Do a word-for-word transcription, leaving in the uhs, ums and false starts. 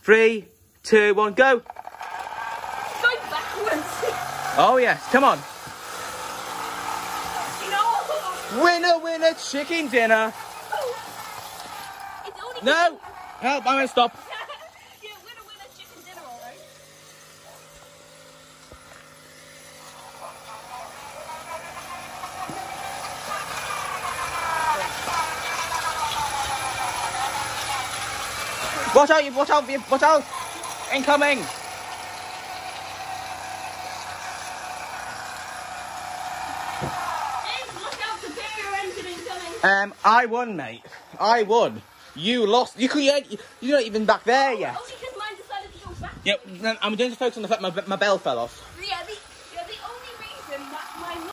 Three, two, one, go. Go backwards. Oh, yes. Come on. No. Winner, winner, chicken dinner. It's only No. Help, I'm going to stop. Yeah, winner, winner, chicken dinner, all right. Watch out, you, watch out, you, watch out. Incoming. James, look out, superior engine incoming. Um, I won, mate. I won. You lost. You could. You, you're not even back there yet. Only because mine decided to go back. Yep. I'm going to focus on the fact my my bell fell off.